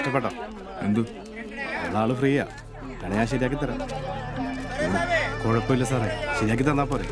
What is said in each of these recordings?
ഇഷ്ടപ്പെട്ടോ? എന്തു ആള് ഫ്രീയാ, ഞാൻ ശരിയാക്കി തരാം. കുഴപ്പമില്ല സാറേ, ശരിയാക്കി തന്നാ പോരെ.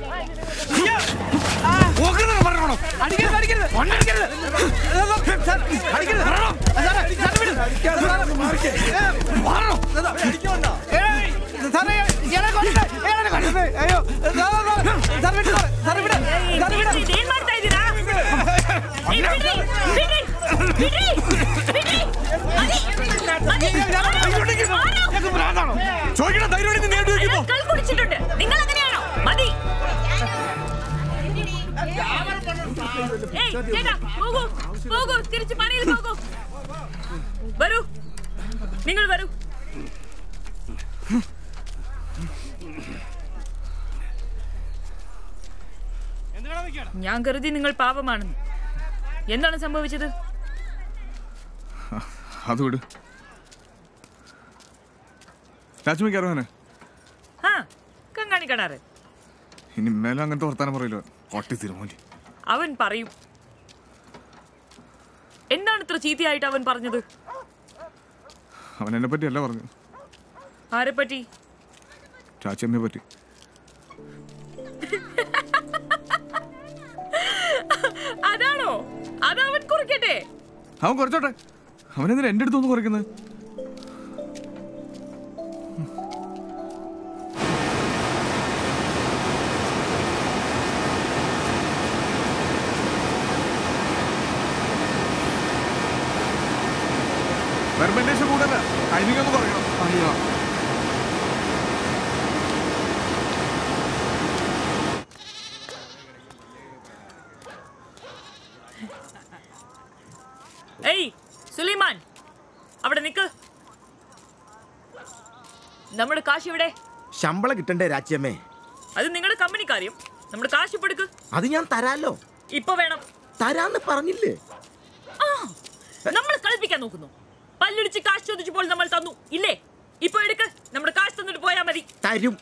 തിരിച്ചു പണിയിൽ പോകൂ. വരൂ, നിങ്ങൾ വരൂ. ഞാൻ കരുതി നിങ്ങൾ പാപമാണെന്ന്. എന്താണ് സംഭവിച്ചത്? അതോട് കങ്കാണി കടാറ് ഇനി മേലെ അങ്ങനത്തെ വർത്താനം പറയില്ല. അവൻ പറയും. എന്താണ് ഇത്ര ചീത്തയായിട്ട് അവൻ പറഞ്ഞത്? അവൻ എന്നെ പറ്റി അല്ല പറഞ്ഞു. ആരെ പറ്റി? ചാച്ചമ്മയെ പറ്റി. അതാണോ? അതവൻ കുറയ്ക്കട്ടെ. അവൻ കുറച്ചോട്ടെ. അവനെന്തിനാ എന്റെ അടുത്തൊന്ന് കുറയ്ക്കുന്നത്? ഫെർമെന്റേഷൻ കൂടല്ല, ടൈമിംഗ് ഒന്ന് കുറയ്ക്കണം. അയ്യോ, ഏയ് സുലൈമാൻ, അവിടെ നിക്ക്. നമ്മുടെ കാശ് എവിടെ? ശമ്പളം കിട്ടണ്ടേ രാജ്യമേ? അത് നിങ്ങളുടെ കമ്പനി കാര്യം. നമ്മുടെ കാശ് ഇപ്പൊ എടുക്ക്. അത് ഞാൻ തരാലോ. ഇപ്പൊ വേണം. തരാന്ന് പറഞ്ഞില്ലേ? നമ്മൾ കളിപ്പിക്കാൻ നോക്കുന്നു. പല്ലിടിച്ച് കാശ് ചോദിച്ചപ്പോൾ നമ്മൾ തന്നു ഇല്ലേ? ഇപ്പൊ എടുക്ക്. നമ്മുടെ കാശ് തന്നിട്ട് പോയാ മതി. തരും.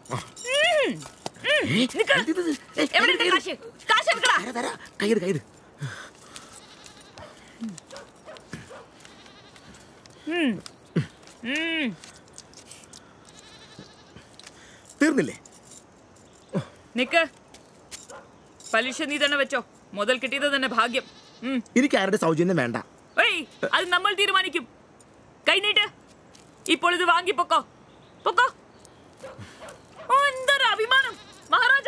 തീർന്നില്ലേ? നിക്ക്. പലിശ നീ തന്നെ വെച്ചോ. മുതൽ കിട്ടിയത് തന്നെ ഭാഗ്യം. എനിക്ക് ആരുടെ സൗജന്യം വേണ്ട. അത് നമ്മൾ തീരുമാനിക്കും. കൈനീട്ട്. ഇപ്പോൾ ഇത് വാങ്ങി പൊക്കോ. പൊക്കോ. എന്തൊരു അഭിമാനം മഹാരാജ.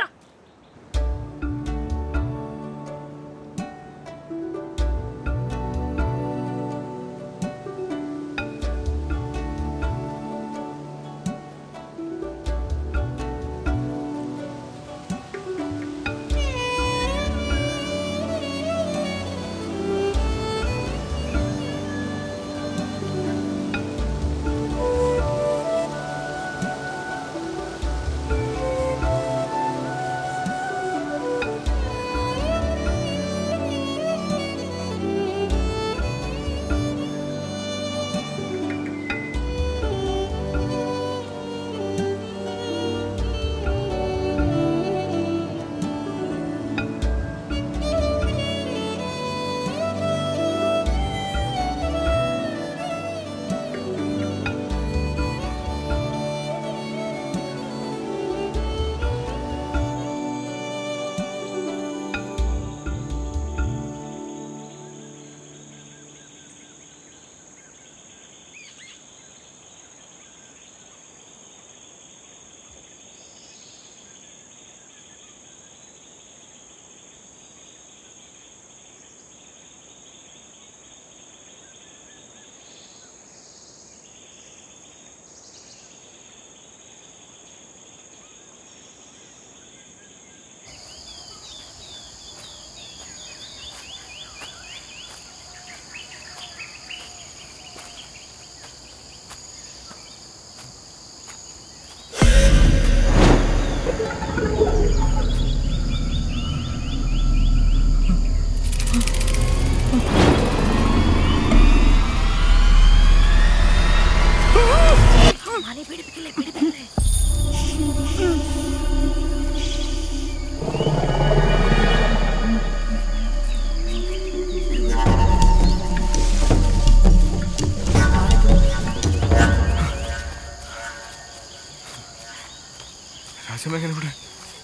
ചാച്ചമ്മ എങ്ങനെ ഇവിടെ?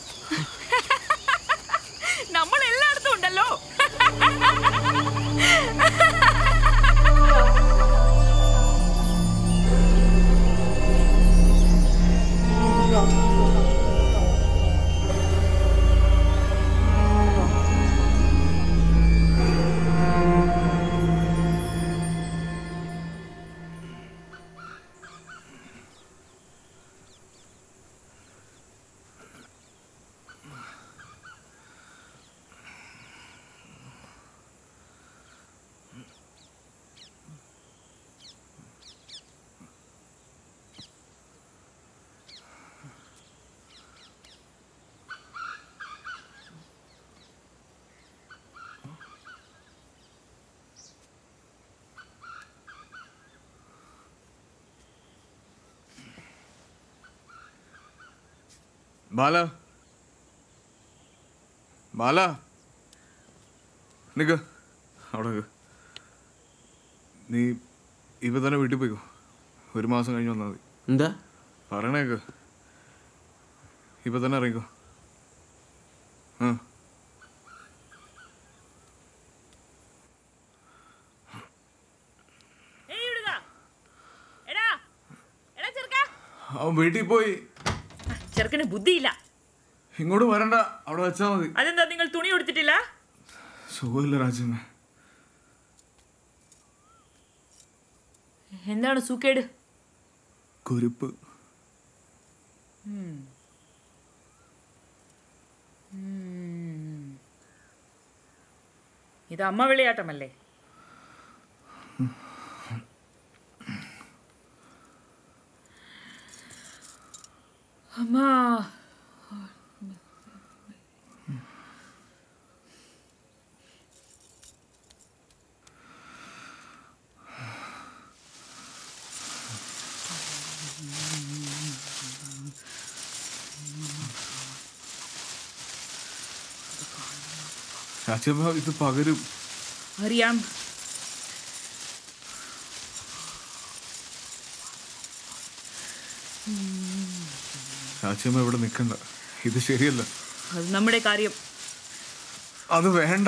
നമ്മൾ എല്ലായിടത്തും ഉണ്ടല്ലോ. ബാല ബാല നിക്ക് അവിടെ നിക്ക്. നീ ഇപ്പൊ തന്നെ വീട്ടിൽ പോയിക്കോ. 1 മാസം കഴിഞ്ഞ് വന്നാൽ മതി. എന്താ പറയണേക്ക്. ഇപ്പൊ തന്നെ ഇറങ്ങിക്കോ. അവൻ വീട്ടിൽ പോയി. ചെറുക്കന് ബുദ്ധിയില്ല. ഇങ്ങോട്ട് വരണ്ട, അവിടെ വെച്ചാ മതി. അതെന്താ നിങ്ങൾ തുണി കൊടുത്തിട്ടില്ല? സുഖമില്ല രാജമ്മ. എന്താണ് സൂക്കേട്? കുരുപ്പ്. ഇത് അമ്മ വിളിയാട്ടമല്ലേ? അമ്മ രാജമ്മ ഇത് പകരും. അറിയാം. രാജമ്മ ഇവിടെ നിൽക്കണ്ട, ഇത് ശരിയല്ല. അത് നമ്മുടെ കാര്യം. അത് വേണ്ട.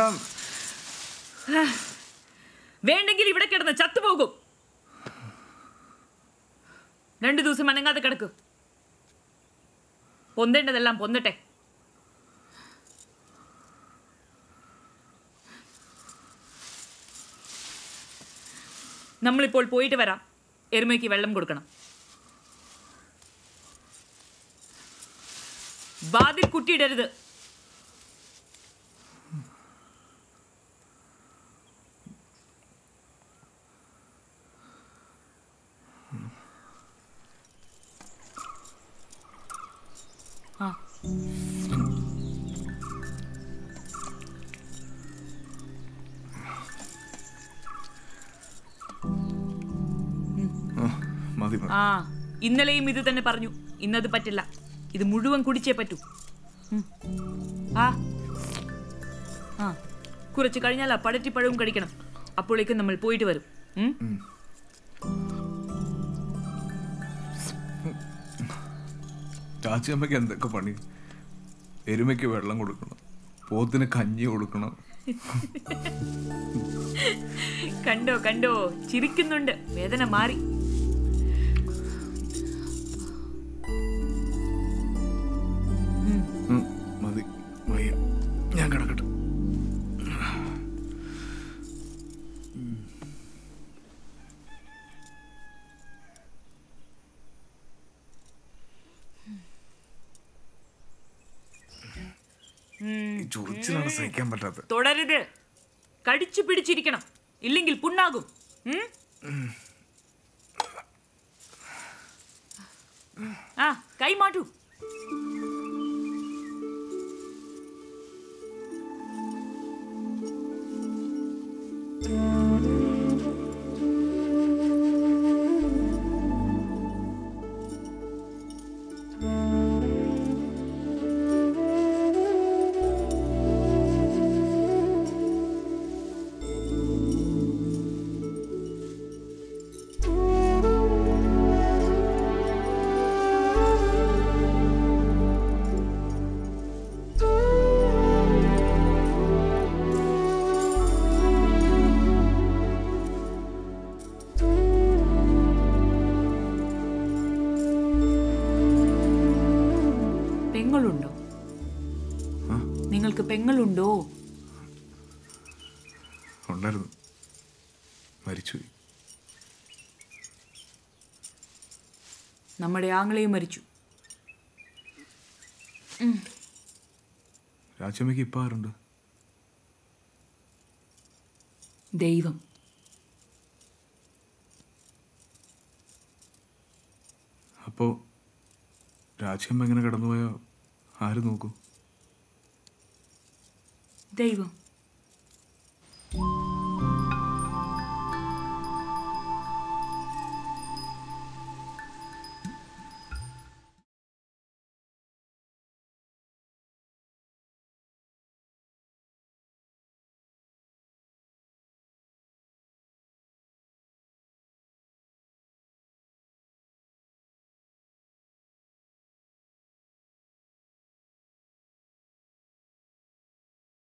വേണ്ടെങ്കിൽ ഇവിടെ കിടന്ന് ചത്തുപോകും. 2 ദിവസം അനങ്ങാതെ കിടക്കു. പൊന്തേണ്ടതെല്ലാം പൊന്തട്ടെ. നമ്മളിപ്പോൾ പോയിട്ട് വരാം. എരുമയ്ക്ക് വെള്ളം കൊടുക്കണം. വാതിൽ കുട്ടിയിടരുത്. ഇന്നലെയും ഇത് തന്നെ പറഞ്ഞു. ഇന്നത് പറ്റില്ല. ഇത് മുഴുവൻ കുടിച്ചേ പറ്റൂ. കുറച്ച് കഴിഞ്ഞാൽ പടറ്റിപ്പഴവും കഴിക്കണം. അപ്പോഴേക്കും നമ്മൾ പോയിട്ട് വരും. ചാച്ചിയമ്മയ്ക്ക് എന്തൊക്കെ പണി. എരുമയ്ക്ക് വെള്ളം കൊടുക്കണം, പോത്തിന് കഞ്ഞി കൊടുക്കണം. കണ്ടോ കണ്ടോ, ചിരിക്കുന്നുണ്ട്. വേദന മാറി. മതി, വയ്യ, ഞാൻ കിടക്കട്ടെ. ചൊറിച്ചിലാണ് സഹിക്കാൻ പറ്റാത്തത്. തുടരുത്. കടിച്ചു പിടിച്ചിരിക്കണം, ഇല്ലെങ്കിൽ പുണ്ണാകും. കൈ മാറ്റൂ. പെങ്ങളുണ്ടോ? നിങ്ങൾക്ക് പെങ്ങളുണ്ടോ? ഉണ്ടായിരുന്നു, മരിച്ചുപോയി. നമ്മുടെ ആങ്ങളെയും മരിച്ചു. രാജമ്മയ്ക്ക് ഇപ്പം ആരുണ്ട്? ദൈവം. അപ്പോൾ രാജമ്മ എങ്ങനെ കടന്നുപോയാൽ ആര് നോക്കും? ദൈവം.